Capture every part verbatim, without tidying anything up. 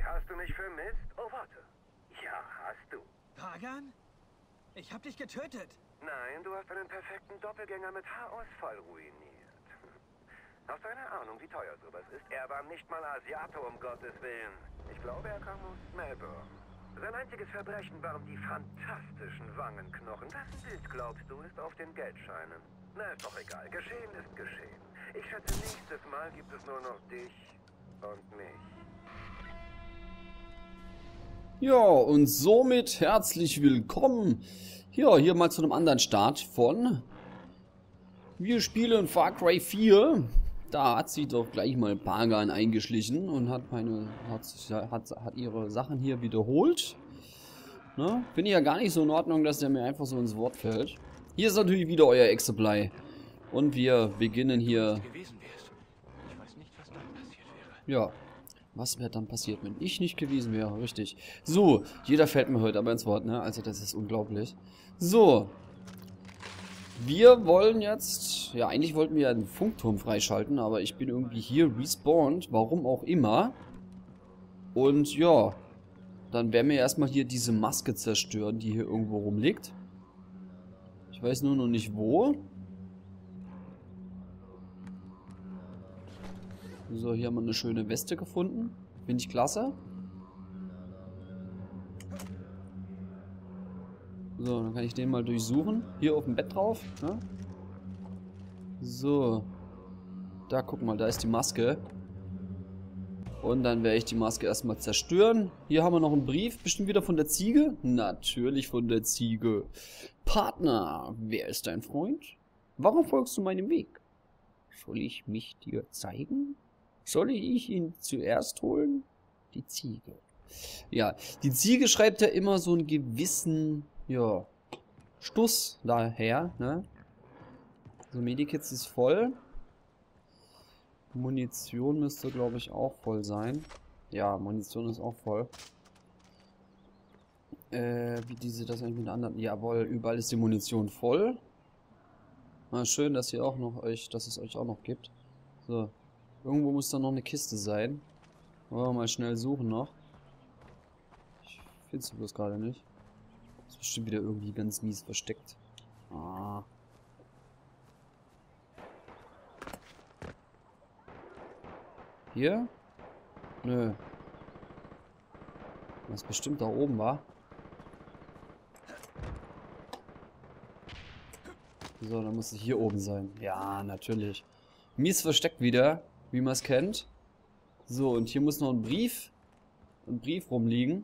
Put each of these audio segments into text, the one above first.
Hast du mich vermisst? Oh, warte. Ja, hast du. Pagan? Ich hab dich getötet. Nein, du hast einen perfekten Doppelgänger mit Haarausfall ruiniert. Hast du eine Ahnung, wie teuer sowas ist? Er war nicht mal Asiate, um Gottes Willen. Ich glaube, er kam aus Melbourne. Sein einziges Verbrechen waren die fantastischen Wangenknochen. Wessen Bild, glaubst du, ist auf den Geldscheinen? Na, ist doch egal. Geschehen ist geschehen. Ich schätze, nächstes Mal gibt es nur noch dich und mich. Ja, und somit herzlich willkommen. Ja, hier mal zu einem anderen Start von Wir spielen Far Cry vier. Da hat sie doch gleich mal Pagan eingeschlichen und hat meine hat, hat, hat ihre Sachen hier wiederholt. Ne? Finde ich ja gar nicht so in Ordnung, dass der mir einfach so ins Wort fällt. Hier ist natürlich wieder euer Exablei. Und wir beginnen hier. Ja. Was wäre dann passiert, wenn ich nicht gewesen wäre? Richtig. So, jeder fällt mir heute aber ins Wort, ne? Also das ist unglaublich. So. Wir wollen jetzt... Ja, eigentlich wollten wir ja einen Funkturm freischalten, aber ich bin irgendwie hier respawned. Warum auch immer. Und ja. Dann werden wir erstmal hier diese Maske zerstören, die hier irgendwo rumliegt. Ich weiß nur noch nicht wo. So, hier haben wir eine schöne Weste gefunden. Finde ich klasse. So, dann kann ich den mal durchsuchen. Hier auf dem Bett drauf. Ne? So. Da, guck mal, da ist die Maske. Und dann werde ich die Maske erstmal zerstören. Hier haben wir noch einen Brief. Bestimmt wieder von der Ziege? Natürlich von der Ziege. Partner, wer ist dein Freund? Warum folgst du meinem Weg? Soll ich mich dir zeigen? Soll ich ihn zuerst holen? Die Ziege. Ja, die Ziege schreibt ja immer so einen gewissen, ja, Stuss daher, ne? So, Medikits ist voll. Munition müsste, glaube ich, auch voll sein. Ja, Munition ist auch voll. Äh, wie diese das eigentlich mit anderen... Jawohl, überall ist die Munition voll. Na, schön, dass ihr auch noch euch, dass es euch auch noch gibt. So. Irgendwo muss da noch eine Kiste sein. Wollen wir mal schnell suchen noch. Ich finde es bloß gerade nicht. Ist bestimmt wieder irgendwie ganz mies versteckt. Ah. Hier? Nö. Was bestimmt da oben war. So, dann muss es hier oben sein. Ja, natürlich. Mies versteckt wieder, wie man es kennt. So, und hier muss noch ein Brief. Ein Brief rumliegen.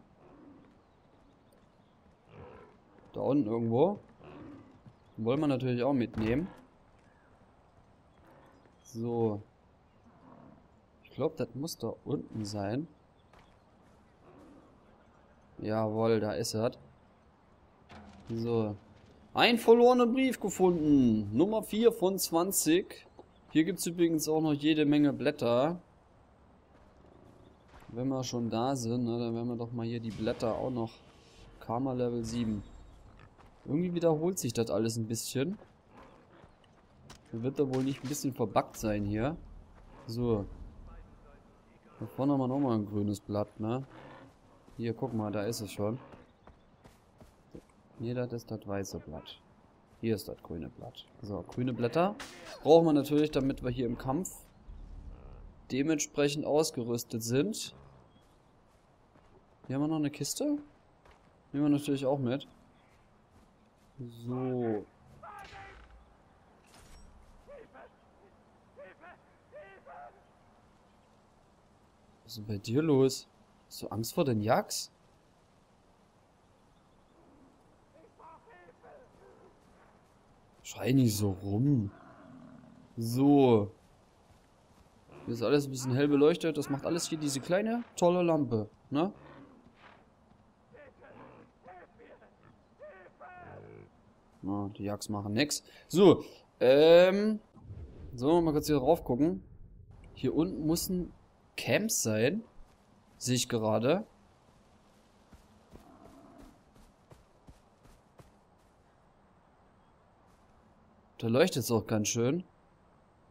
Da unten irgendwo. Den wollen wir natürlich auch mitnehmen. So. Ich glaube, das muss da unten sein. Jawohl, da ist er. So. Ein verlorener Brief gefunden. Nummer vier von zwanzig. Hier gibt es übrigens auch noch jede Menge Blätter. Wenn wir schon da sind, ne, dann werden wir doch mal hier die Blätter auch noch. Karma Level sieben. Irgendwie wiederholt sich das alles ein bisschen. Dann wird da wohl nicht ein bisschen verbuggt sein hier. So. Da vorne haben wir nochmal ein grünes Blatt, ne? Hier, guck mal, da ist es schon. Hier, das ist das weiße Blatt. Hier ist das grüne Blatt. So, grüne Blätter brauchen wir natürlich, damit wir hier im Kampf dementsprechend ausgerüstet sind. Hier haben wir noch eine Kiste. Nehmen wir natürlich auch mit. So. Was ist denn bei dir los? Hast du Angst vor den Yaks? Schrei nicht so rum. So. Hier ist alles ein bisschen hell beleuchtet. Das macht alles hier diese kleine, tolle Lampe. Ne? Oh, die Yaks machen nix. So. Ähm. So, mal kurz hier drauf gucken. Hier unten muss ein Camp sein. Sehe ich gerade. Da leuchtet es auch ganz schön.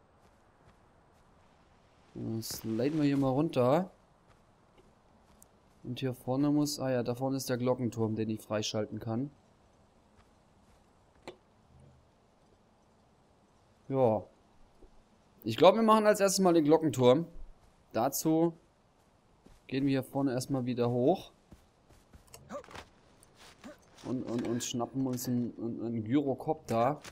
Das leiten wir hier mal runter. Und hier vorne muss... Ah ja, da vorne ist der Glockenturm, den ich freischalten kann. Ja. Ich glaube, wir machen als erstes mal den Glockenturm. Dazu gehen wir hier vorne erstmal wieder hoch. Und, und, und schnappen uns einen, einen Gyrocopter.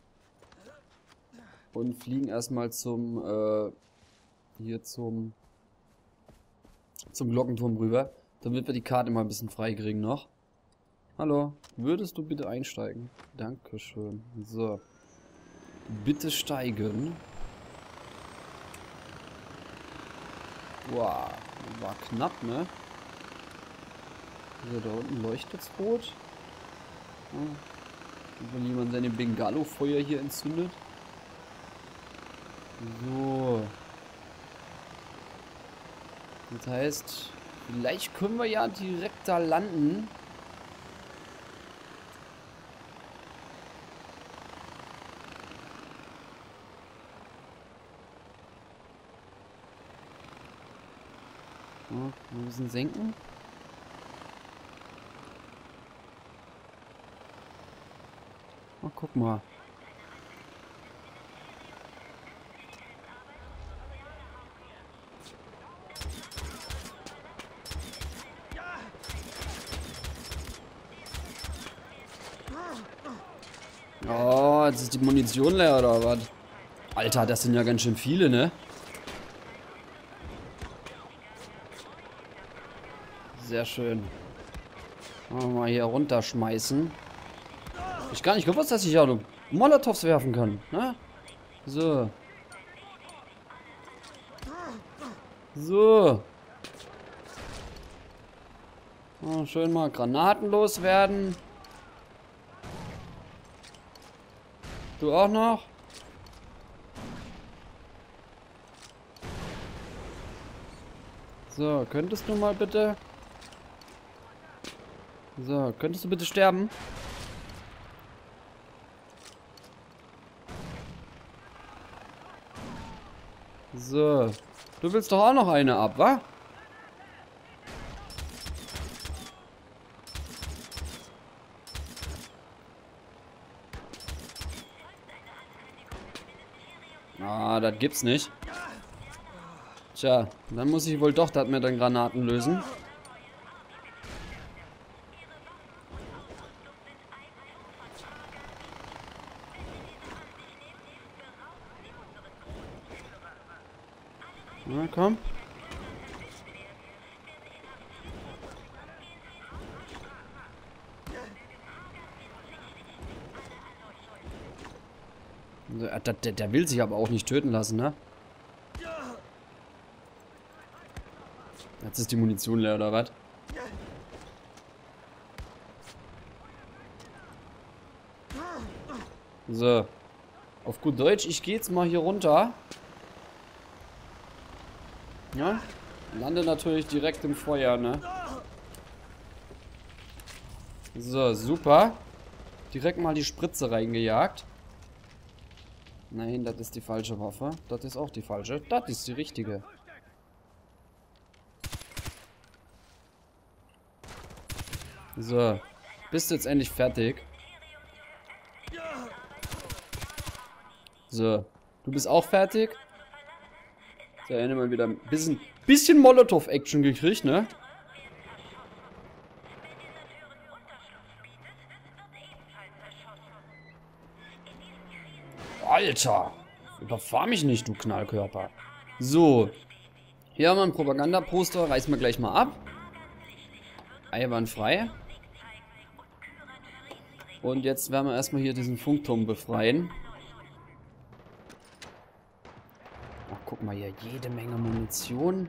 Und fliegen erstmal zum... Äh, hier zum... Zum Glockenturm rüber. Damit wir die Karte mal ein bisschen frei kriegen noch. Hallo, würdest du bitte einsteigen? Dankeschön. So. Bitte steigen. Wow, war knapp, ne? So, da unten leuchtet's rot. Ja. Wenn jemand seine Bengalo-Feuer hier entzündet. So. Das heißt, vielleicht können wir ja direkt da landen. Ja, ein bisschen senken. Oh, guck mal. Oh, jetzt ist die Munition leer oder was? Alter, das sind ja ganz schön viele, ne? Sehr schön. Machen wir mal hier runterschmeißen. Ich gar nicht gewusst, dass ich ja Molotovs werfen kann, ne? So. So. Oh, schön mal Granaten loswerden. Du auch noch? So, könntest du mal bitte... So, könntest du bitte sterben? So. Du willst doch auch noch eine ab, wa? Ah, das gibt's nicht. Tja, dann muss ich wohl doch das mit den Granaten lösen. Na komm. Der, der, der will sich aber auch nicht töten lassen, ne? Jetzt ist die Munition leer, oder was? So. Auf gut Deutsch, ich gehe jetzt mal hier runter. Ja? Lande natürlich direkt im Feuer, ne? So, super. Direkt mal die Spritze reingejagt. Nein, das ist die falsche Waffe. Das ist auch die falsche. Das ist die richtige. So. Bist du jetzt endlich fertig? So. Du bist auch fertig? Da hätte man wieder ein bisschen, bisschen Molotow-Action gekriegt, ne? Alter! Überfahr mich nicht, du Knallkörper. So. Hier haben wir ein Propagandaposter. Reißen wir gleich mal ab. Einwandfrei. Und jetzt werden wir erstmal hier diesen Funkturm befreien. Ach, guck mal hier. Jede Menge Munition.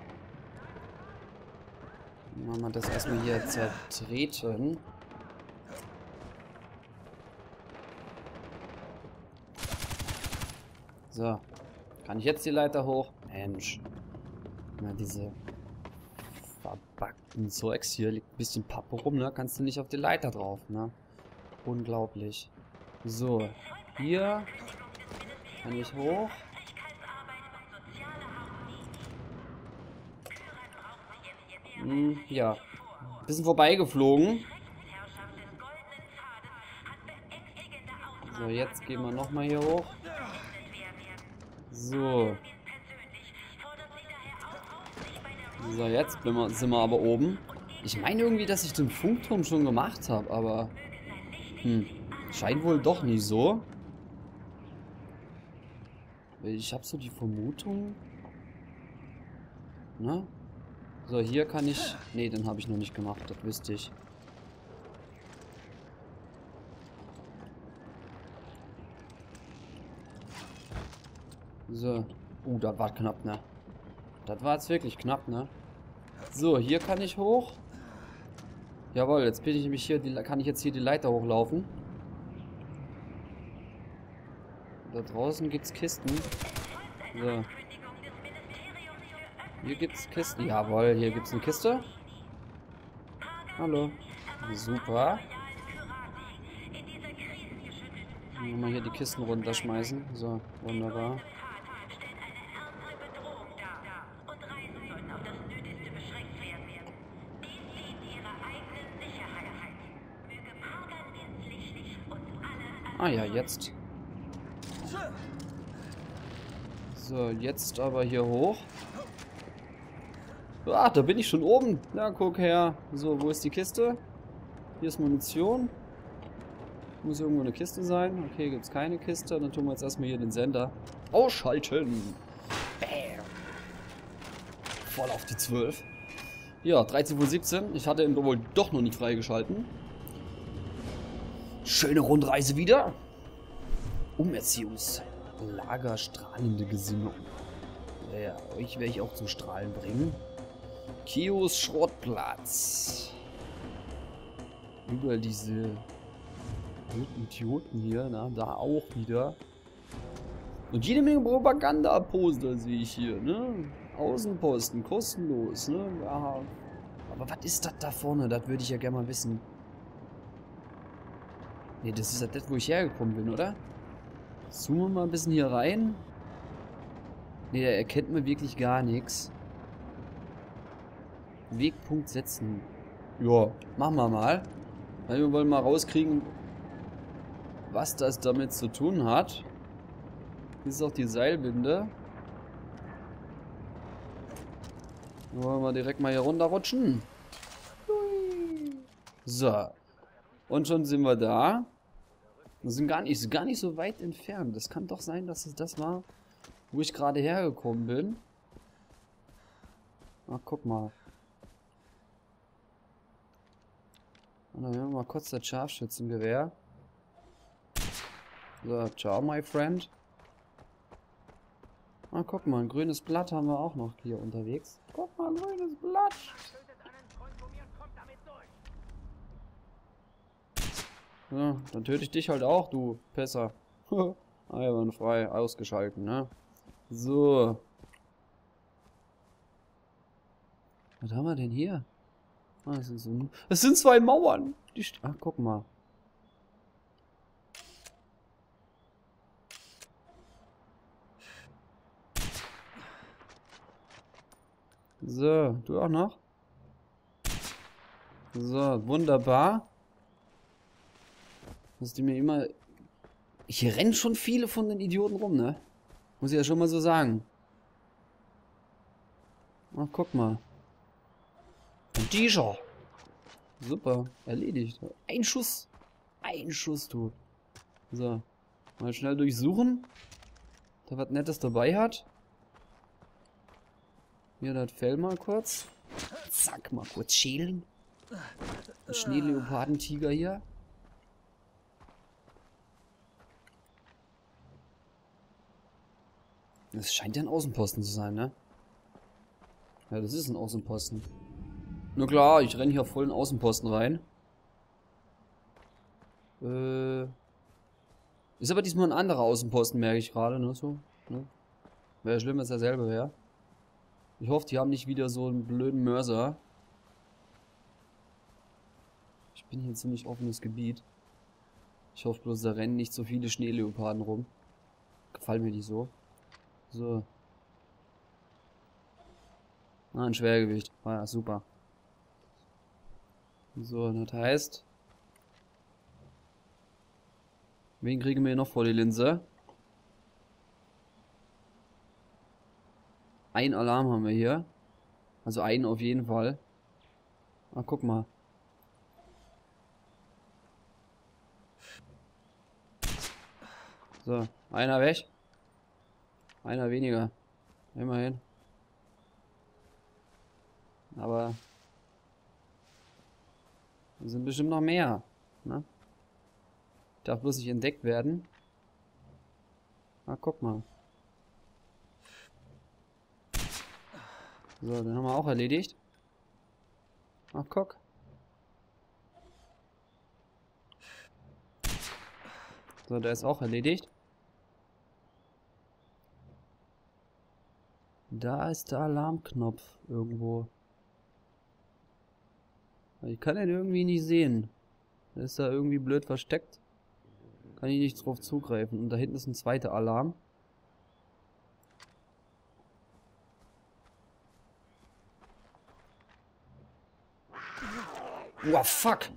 Dann machen wir das erstmal hier zertreten. So. Kann ich jetzt die Leiter hoch? Mensch. Na, diese verbackten Zeugs hier. Liegt ein bisschen Pappe rum, ne? Kannst du nicht auf die Leiter drauf, ne? Unglaublich. So. Hier. Kann ich hoch. Hm, ja. Bisschen vorbeigeflogen. So, jetzt gehen wir nochmal hier hoch. So. So, jetzt sind wir aber oben. Ich meine irgendwie, dass ich den Funkturm schon gemacht habe, aber... Hm, scheint wohl doch nicht so. Ich habe so die Vermutung... Na? So, hier kann ich... Nee, den habe ich noch nicht gemacht, das wüsste ich. So. Uh, das war knapp, ne? Das war jetzt wirklich knapp, ne? So, hier kann ich hoch. Jawohl, jetzt bin ich nämlich hier, die, kann ich jetzt hier die Leiter hochlaufen. Da draußen gibt's Kisten. So. Hier gibt's Kisten. Jawohl, hier gibt's eine Kiste. Hallo. Super. Mal hier die Kisten runterschmeißen. So, wunderbar. Ah ja, jetzt. So, jetzt aber hier hoch. Ah, da bin ich schon oben. Na, guck her. So, wo ist die Kiste? Hier ist Munition. Muss irgendwo eine Kiste sein. Okay, gibt es keine Kiste. Dann tun wir jetzt erstmal hier den Sender ausschalten. Bam. Voll auf die zwölf. Ja, dreizehn Uhr siebzehn. Ich hatte ihn wohl doch noch nicht freigeschalten. Schöne Rundreise wieder. Umerziehungslager strahlende Gesinnung. Ja, euch werde ich auch zum Strahlen bringen. Kios Schrottplatz. Überall diese Idioten hier, na, da auch wieder. Und jede Menge Propaganda-Poster sehe ich hier, ne? Außenposten, kostenlos, ne? Ja. Aber was ist das da vorne? Das würde ich ja gerne mal wissen. Ne, das ist ja das, wo ich hergekommen bin, oder? Zoomen wir mal ein bisschen hier rein. Ne, da erkennt man wirklich gar nichts. Wegpunkt setzen. Ja, machen wir mal. Weil wir wollen mal rauskriegen, was das damit zu tun hat. Hier ist auch die Seilbinde. Dann wollen wir direkt mal hier runterrutschen. So. Und schon sind wir da. Wir sind gar nicht, gar nicht so weit entfernt. Das kann doch sein, dass es das war, wo ich gerade hergekommen bin. Ach, guck mal. Und dann nehmen wir mal kurz das Scharfschützengewehr. So, ciao, my friend. Ah, guck mal, ein grünes Blatt haben wir auch noch hier unterwegs. Guck mal, ein grünes Blatt. Ja, dann töte ich dich halt auch, du Pisser. Einwandfrei ausgeschalten, ne? So. Was haben wir denn hier? Ah, das, ist so, das sind zwei Mauern. Die Ach, guck mal. So, du auch noch? So, wunderbar. Dass die mir immer... Hier rennen schon viele von den Idioten rum, ne? Muss ich ja schon mal so sagen. Ach, guck mal. Und dieser. Super, erledigt. Ein Schuss. Ein Schuss, du. So. Mal schnell durchsuchen. Da was Nettes dabei hat. Hier das Fell mal kurz. Zack, mal kurz schälen. Ein Schneeleopardentiger hier. Das scheint ja ein Außenposten zu sein, ne? Ja, das ist ein Außenposten. Na klar, ich renne hier voll in Außenposten rein. Äh. Ist aber diesmal ein anderer Außenposten, merke ich gerade, ne? So, ne? Wäre schlimm, wenn es derselbe wäre. Ich hoffe, die haben nicht wieder so einen blöden Mörser. Ich bin hier ein ziemlich offenes Gebiet. Ich hoffe bloß, da rennen nicht so viele Schneeleoparden rum. Gefallen mir die so. So. Ah, ein Schwergewicht. Ah ja, super. So, das heißt... Wen kriegen wir hier noch vor die Linse? Ein Alarm haben wir hier. Also einen auf jeden Fall. Ah, guck mal. So, einer weg. Einer weniger. Immerhin. Aber... es sind bestimmt noch mehr. Ne? Darf bloß nicht entdeckt werden. Ah, guck mal. So, den haben wir auch erledigt. Ach, guck. So, der ist auch erledigt. Da ist der Alarmknopf irgendwo. Ich kann den irgendwie nicht sehen. Der ist da irgendwie blöd versteckt. Kann ich nicht drauf zugreifen. Und da hinten ist ein zweiter Alarm. Wow, fuck!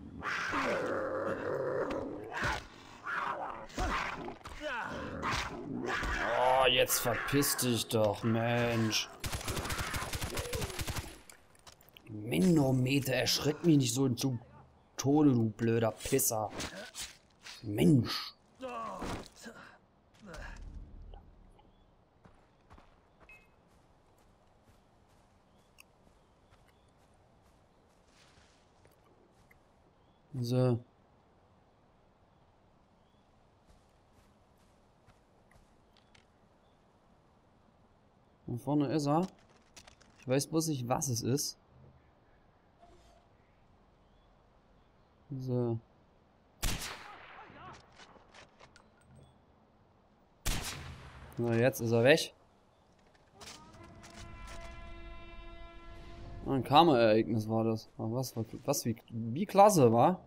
Oh, jetzt verpiss dich doch, Mensch. Manometer, erschreck mich nicht so zu Tode, du blöder Pisser. Mensch. So. Da vorne ist er. Ich weiß bloß nicht, was es ist. So. Na, jetzt ist er weg. Ein Karma-Ereignis war das. Was, was, was wie, wie klasse war.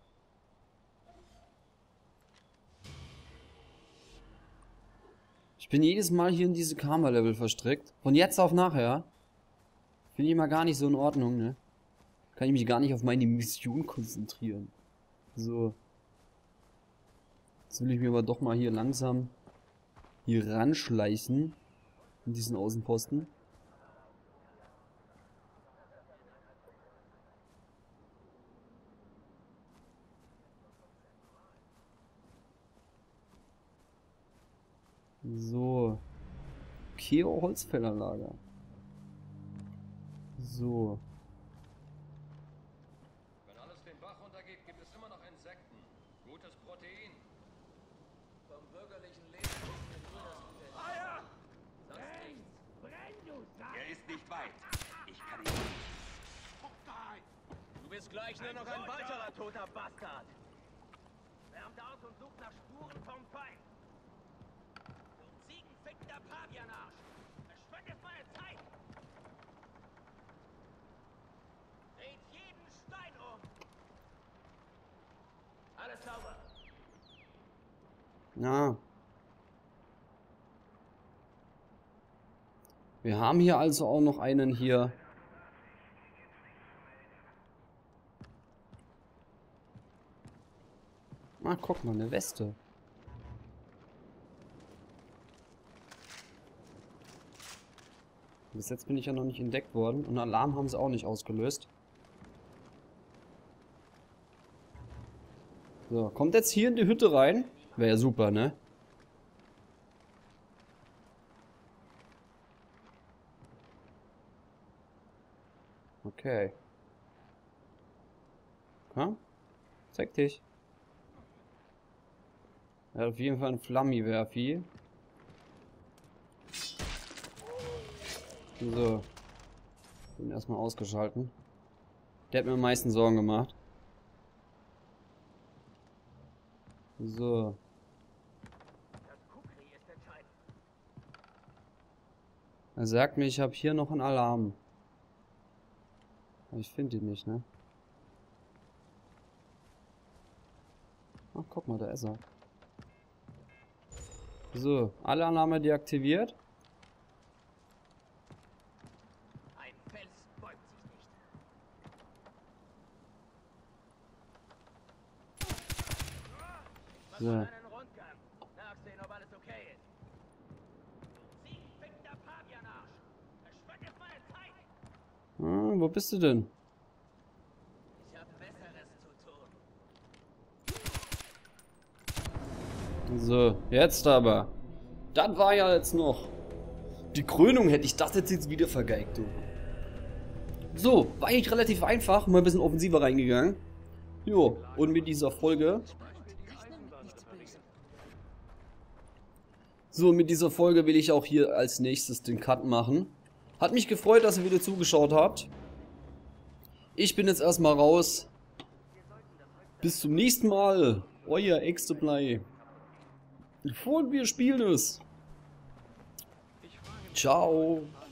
Ich bin jedes Mal hier in diese Karma-Level verstrickt. Von jetzt auf nachher. Finde ich mal gar nicht so in Ordnung, ne? Kann ich mich gar nicht auf meine Mission konzentrieren. So. Jetzt will ich mir aber doch mal hier langsam hier ranschleichen. In diesen Außenposten. So. Keo Holzfällerlager. So. Wenn alles den Bach runtergeht, gibt es immer noch Insekten. Gutes Protein. Vom bürgerlichen Leben ist mir nur das Gute. Feuer! Sonst nichts. Brenn, du Sack! Er ist nicht weit. Ich kann ihn nicht. Du bist gleich nur noch ein weiterer toter Bastard. Wärmt aus und sucht nach Spuren vom Feind. Du ziegenfickender Pavianarsch. Verschwendet meine Zeit. Dreht jeden Stein um. Alles sauber. Ja. Wir haben hier also auch noch einen hier. Ah, guck mal, eine Weste. Bis jetzt bin ich ja noch nicht entdeckt worden. Und Alarm haben sie auch nicht ausgelöst. So, kommt jetzt hier in die Hütte rein. Wäre ja super, ne? Okay. Komm. Zeig dich. Er hat auf jeden Fall ein Flammiwerfi. So. Den erstmal ausgeschalten. Der hat mir am meisten Sorgen gemacht. So. Er sagt mir, ich habe hier noch einen Alarm. Aber ich finde ihn nicht, ne? Ach, guck mal, da ist er. So, alle Alarme deaktiviert. Ein Fels beugt sich nicht. So. Einen Rundgang. Nachsehen, ob alles okay ist. Sie fickter Pavianarsch. Verschwendet meine Zeit. Ah, wo bist du denn? Ich habe Besseres zu tun. So, jetzt aber. Das war ja jetzt noch. Die Krönung hätte ich das jetzt, jetzt wieder vergeigt, du. So, war eigentlich relativ einfach, mal ein bisschen offensiver reingegangen. Jo, und mit dieser Folge. So, mit dieser Folge will ich auch hier als nächstes den Cut machen. Hat mich gefreut, dass ihr wieder zugeschaut habt. Ich bin jetzt erstmal raus. Bis zum nächsten Mal. Euer Extraplay. Und wir spielen es. Ciao.